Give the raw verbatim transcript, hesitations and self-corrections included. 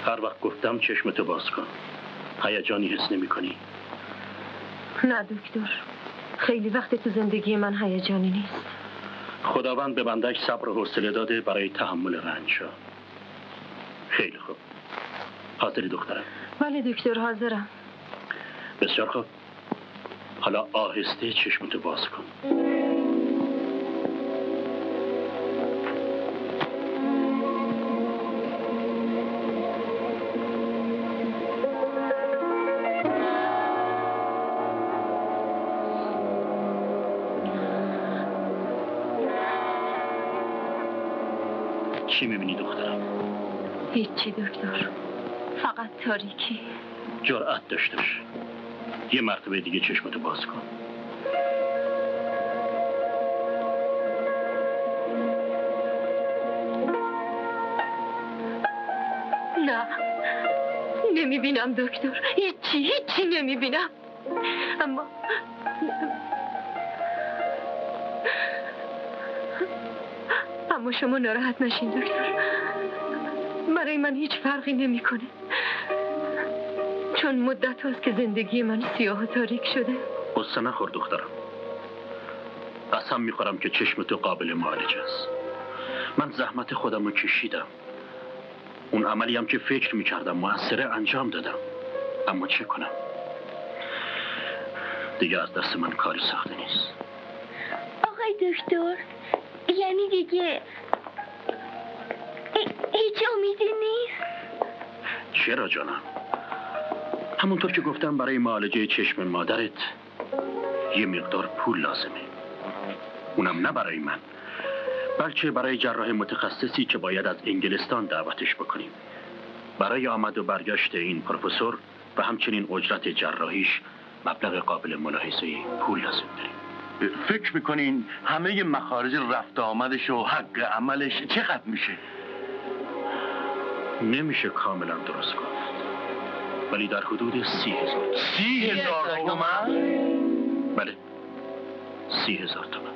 هر وقت گفتم چشمتو باز کن. هیجانی حس نمی کنی؟ نه دکتر، خیلی وقت تو زندگی من هیجانی نیست. خداوند به بندش صبر و حوصله داده برای تحمل رنج‌ها. خیلی خوب. حاضری دخترم؟ بله دکتر، حاضرم. بسیار خوب. حالا آهسته چشمتو باز کن. چی میبینی دخترم؟ هیچی دکتر، فقط تاریکی. جرأت داشتش. یه مرتبه دیگه چشمتو باز کن. نه، نمیبینم دکتر، هیچی هیچی نمیبینم. اما اما شما ناراحت نشین دکتر، برای من هیچ فرقی نمیکنه، چون مدت هاست که زندگی من سیاه و تاریک شده. قصه نخور دخترم. قسم میخورم که چشمتو قابل معالجه است. من زحمت خودم رو کشیدم. اون عملی هم که فکر میکردم موثره انجام دادم. اما چه کنم؟ دیگه از دست من کاری ساخته نیست. آقای دکتر، یعنی دیگه هیچ امیدی نیست؟ چرا جانم؟ همونطور که گفتم برای معالجه چشم مادرت یه مقدار پول لازمه. اونم نه برای من، بلکه برای جراح متخصصی که باید از انگلستان دعوتش بکنیم. برای آمد و برگشت این پروفسور و همچنین اجرت جراحیش مبلغ قابل ملاحظه پول لازم داریم. فکر میکنین همه مخارج رفت آمدش و حق عملش چقدر میشه؟ نمیشه کاملا درست گفت، ولی در حدود سی هزار. سی هزار تومن؟ بله، سی هزار تومن.